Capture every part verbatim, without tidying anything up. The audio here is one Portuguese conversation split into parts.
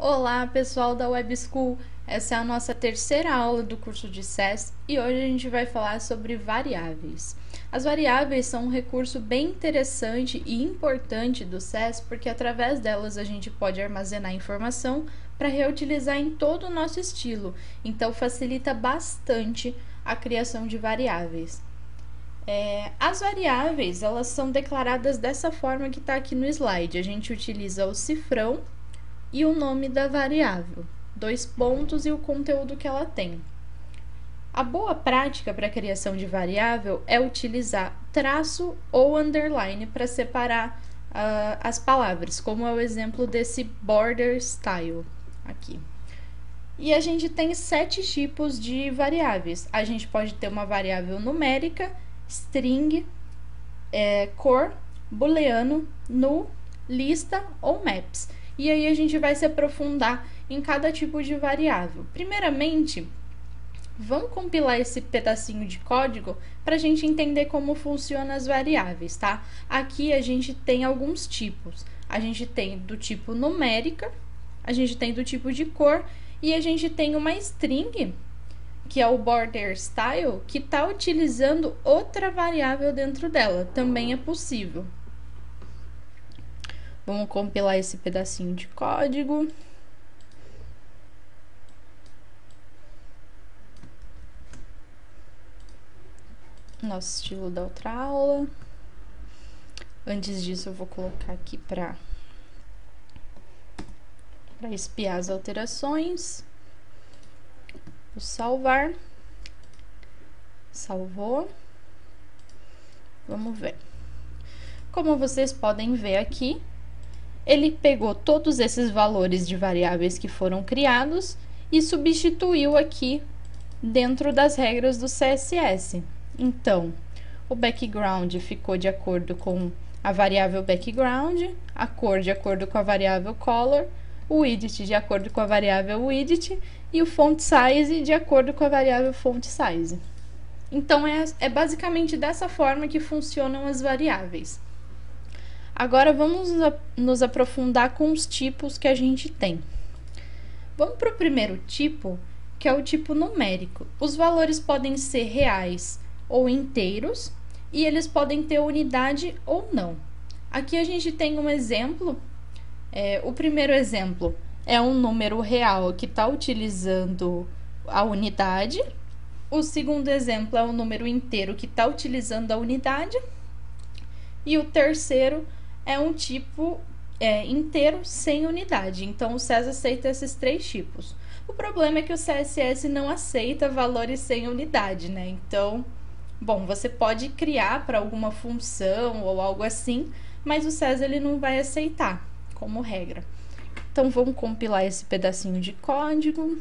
Olá, pessoal da Web School. Essa é a nossa terceira aula do curso de C E S e hoje a gente vai falar sobre variáveis. As variáveis são um recurso bem interessante e importante do C E S porque através delas a gente pode armazenar informação para reutilizar em todo o nosso estilo, então facilita bastante a criação de variáveis. É, as variáveis, elas são declaradas dessa forma que está aqui no slide. A gente utiliza o cifrão e o nome da variável, dois pontos e o conteúdo que ela tem. A boa prática para a criação de variável é utilizar traço ou underline para separar uh, as palavras, como é o exemplo desse border style aqui. E a gente tem sete tipos de variáveis. A gente pode ter uma variável numérica, string, é, cor, booleano, null, lista ou maps. E aí a gente vai se aprofundar em cada tipo de variável. Primeiramente, vamos compilar esse pedacinho de código para a gente entender como funcionam as variáveis, tá? Aqui a gente tem alguns tipos. A gente tem do tipo numérica, a gente tem do tipo de cor e a gente tem uma string, que é o border style, que está utilizando outra variável dentro dela. Também é possível. Vamos compilar esse pedacinho de código. Nosso estilo da outra aula. Antes disso, eu vou colocar aqui para para espiar as alterações. Vou salvar. Salvou. Vamos ver. Como vocês podem ver aqui, ele pegou todos esses valores de variáveis que foram criados e substituiu aqui dentro das regras do C S S. Então, o background ficou de acordo com a variável background, a cor de acordo com a variável color, o widget de acordo com a variável widget e o font size de acordo com a variável font size. Então, é, é basicamente dessa forma que funcionam as variáveis. Agora vamos nos aprofundar com os tipos que a gente tem. Vamos para o primeiro tipo, que é o tipo numérico. Os valores podem ser reais ou inteiros e eles podem ter unidade ou não. Aqui a gente tem um exemplo. É, o primeiro exemplo é um número real que está utilizando a unidade. O segundo exemplo é um número inteiro que está utilizando a unidade. E o terceiro é um tipo é, inteiro sem unidade. Então, o C E S aceita esses três tipos. O problema é que o C S S não aceita valores sem unidade, né? Então, bom, você pode criar para alguma função ou algo assim, mas o C E S ele não vai aceitar como regra. Então, vamos compilar esse pedacinho de código.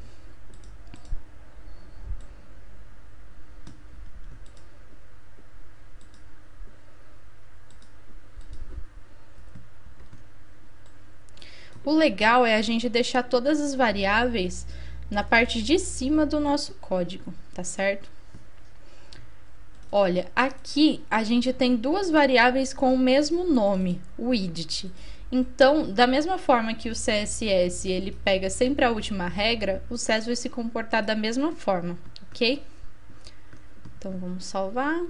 O legal é a gente deixar todas as variáveis na parte de cima do nosso código, tá certo? Olha, aqui a gente tem duas variáveis com o mesmo nome, o widget. Então, da mesma forma que o C S S ele pega sempre a última regra, o C E S vai se comportar da mesma forma, ok? Então, vamos salvar.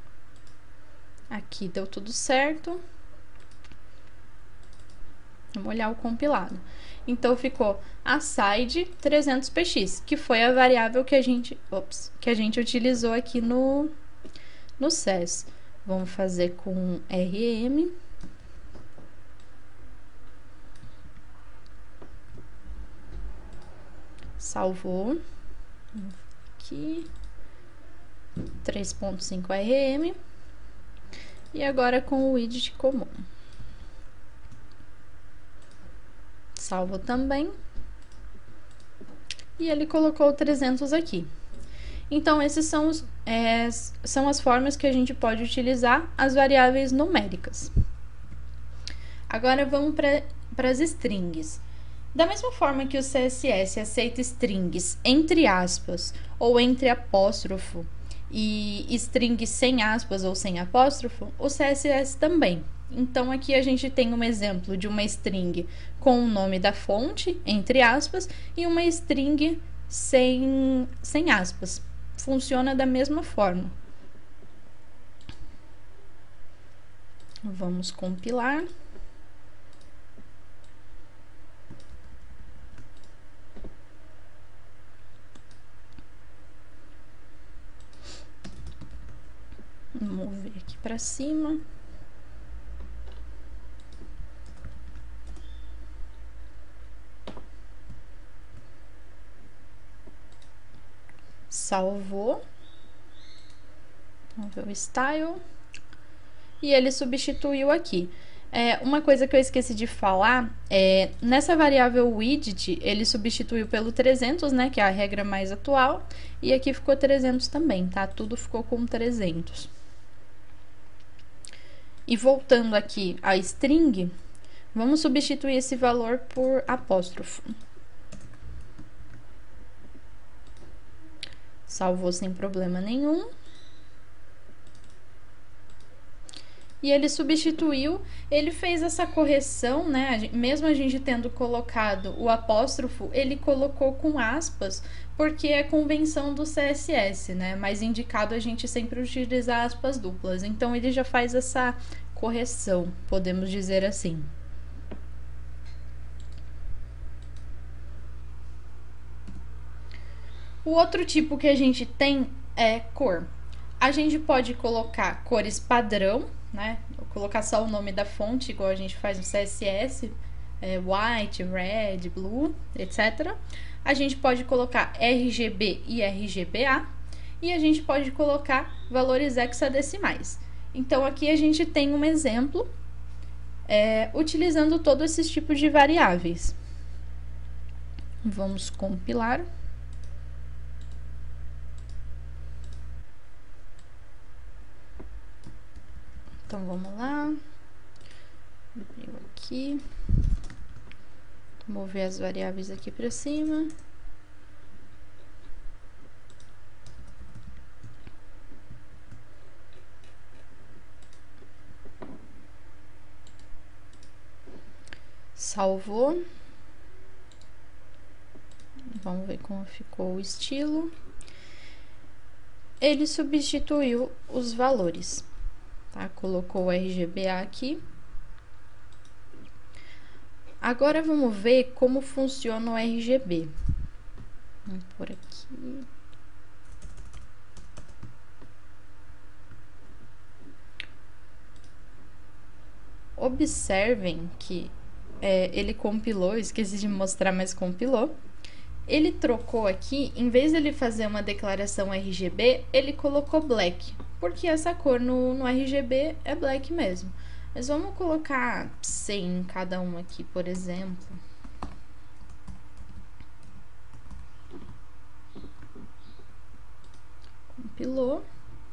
Aqui deu tudo certo. Vamos olhar o compilado. Então, ficou aside trezentos p x, que foi a variável que a gente, ops, que a gente utilizou aqui no, no C E S. Vamos fazer com rm. Salvou. Aqui. três ponto cinco rm. E agora com o widget comum. Salvo também. E ele colocou trezentos aqui. Então, esses são, os, é, são as formas que a gente pode utilizar as variáveis numéricas. Agora, vamos para as strings. Da mesma forma que o C S S aceita strings entre aspas ou entre apóstrofo e strings sem aspas ou sem apóstrofo, o C S S também. Então aqui a gente tem um exemplo de uma string com o nome da fonte, entre aspas, e uma string sem, sem aspas. Funciona da mesma forma. Vamos compilar. Vamos ver aqui para cima. Salvou. Vamos ver o style. E ele substituiu aqui. É, uma coisa que eu esqueci de falar é, nessa variável widget, ele substituiu pelo trezentos, né, que é a regra mais atual, e aqui ficou trezentos também, tá? Tudo ficou com trezentos. E voltando aqui à string, vamos substituir esse valor por apóstrofo. Salvou sem problema nenhum. E ele substituiu, ele fez essa correção, né? Mesmo a gente tendo colocado o apóstrofo, ele colocou com aspas, porque é convenção do C S S, né? Mas indicado a gente sempre utilizar aspas duplas. Então ele já faz essa correção, podemos dizer assim. O outro tipo que a gente tem é cor. A gente pode colocar cores padrão, né? Vou colocar só o nome da fonte, igual a gente faz no C S S, é, white, red, blue, etcétera. A gente pode colocar R G B e R G B A e a gente pode colocar valores hexadecimais. Então aqui a gente tem um exemplo é, utilizando todos esses tipos de variáveis. Vamos compilar. Então vamos lá, abriu aqui, mover as variáveis aqui para cima. Salvou. Vamos ver como ficou o estilo. Ele substituiu os valores. Tá? Colocou o R G B A aqui. Agora vamos ver como funciona o R G B. Vamos por aqui. Observem que é, ele compilou, esqueci de mostrar, mas compilou. Ele trocou aqui, em vez de ele fazer uma declaração R G B, ele colocou black. Porque essa cor no, no R G B é black mesmo. Mas vamos colocar cem em cada um aqui, por exemplo. Compilou.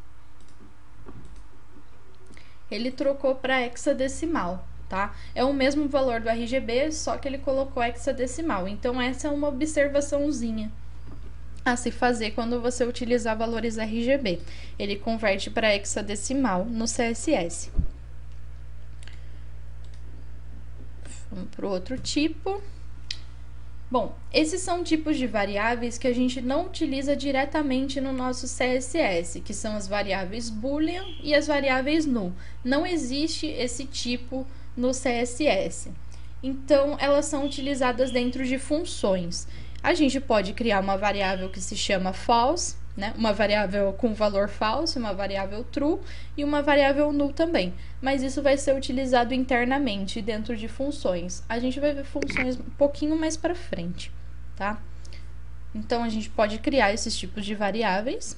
Ele trocou para hexadecimal, tá? É o mesmo valor do R G B, só que ele colocou hexadecimal. Então, essa é uma observaçãozinha a se fazer quando você utilizar valores R G B. Ele converte para hexadecimal no C S S. Vamos para o outro tipo. Bom, esses são tipos de variáveis que a gente não utiliza diretamente no nosso C S S, que são as variáveis boolean e as variáveis null. Não existe esse tipo no C S S. Então, elas são utilizadas dentro de funções. A gente pode criar uma variável que se chama false, né? Uma variável com valor false, uma variável true e uma variável null também. Mas isso vai ser utilizado internamente dentro de funções. A gente vai ver funções um pouquinho mais para frente, tá? Então, a gente pode criar esses tipos de variáveis.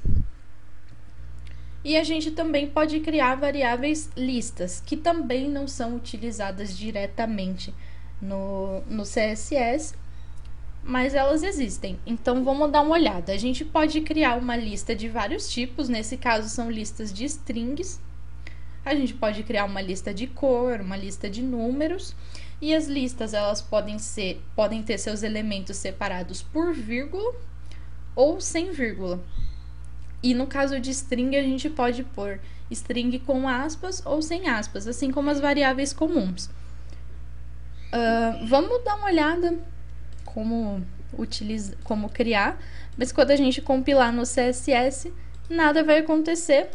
E a gente também pode criar variáveis listas, que também não são utilizadas diretamente no, no C S S, mas elas existem. Então, vamos dar uma olhada. A gente pode criar uma lista de vários tipos, nesse caso são listas de strings. A gente pode criar uma lista de cor, uma lista de números, e as listas elas podem ser, podem ter seus elementos separados por vírgula ou sem vírgula. E no caso de string, a gente pode pôr string com aspas ou sem aspas, assim como as variáveis comuns. Uh, vamos dar uma olhada como, utiliza, como criar, mas quando a gente compilar no C S S, nada vai acontecer.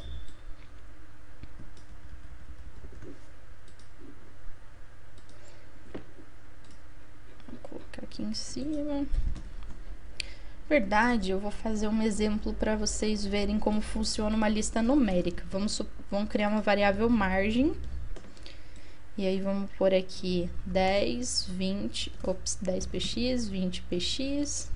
Vou colocar aqui em cima. Verdade, eu vou fazer um exemplo para vocês verem como funciona uma lista numérica. Vamos, vamos criar uma variável margem. E aí vamos pôr aqui dez, vinte, ops, dez P X, vinte P X,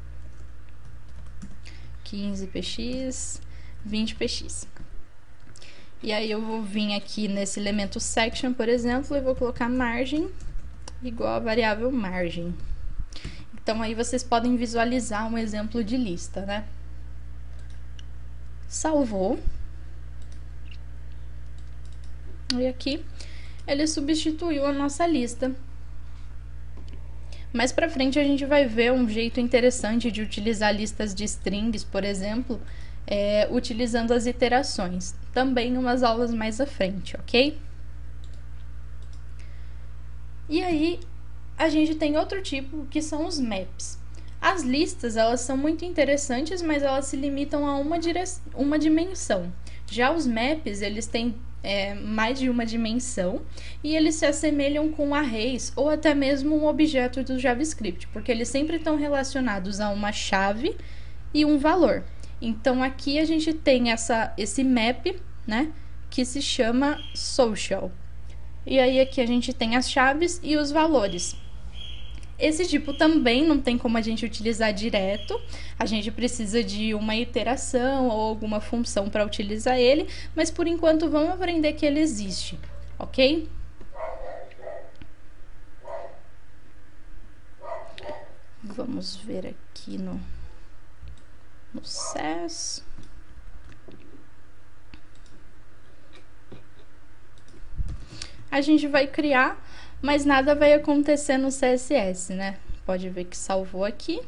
quinze P X, vinte P X. E aí eu vou vir aqui nesse elemento section, por exemplo, e vou colocar margem igual a variável margem. Então aí vocês podem visualizar um exemplo de lista, né? Salvou. E aqui ele substituiu a nossa lista. Mais pra frente a gente vai ver um jeito interessante de utilizar listas de strings, por exemplo, é, utilizando as iterações. Também em umas aulas mais à frente, ok? E aí a gente tem outro tipo, que são os maps. As listas, elas são muito interessantes, mas elas se limitam a uma, dire... uma dimensão. Já os maps, eles têm é, mais de uma dimensão e eles se assemelham com arrays ou até mesmo um objeto do JavaScript, porque eles sempre estão relacionados a uma chave e um valor. Então aqui a gente tem essa, esse map, né, que se chama social. E aí aqui a gente tem as chaves e os valores. Esse tipo também não tem como a gente utilizar direto, a gente precisa de uma iteração ou alguma função para utilizar ele, mas por enquanto vamos aprender que ele existe, ok? Vamos ver aqui no, no C E S. A gente vai criar, mas nada vai acontecer no C S S, né? Pode ver que salvou aqui.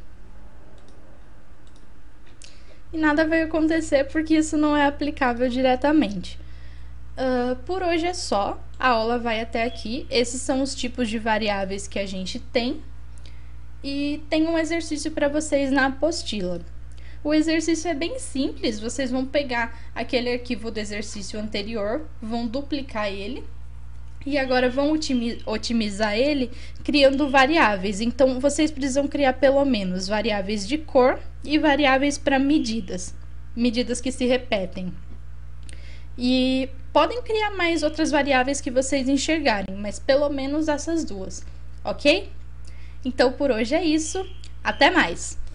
E nada vai acontecer porque isso não é aplicável diretamente. Uh, por hoje é só. A aula vai até aqui. Esses são os tipos de variáveis que a gente tem. E tem um exercício para vocês na apostila. O exercício é bem simples. Vocês vão pegar aquele arquivo do exercício anterior, vão duplicar ele. E agora vão otimizar ele criando variáveis. Então, vocês precisam criar pelo menos variáveis de cor e variáveis para medidas. Medidas que se repetem. E podem criar mais outras variáveis que vocês enxergarem, mas pelo menos essas duas, ok? Então, por hoje é isso. Até mais!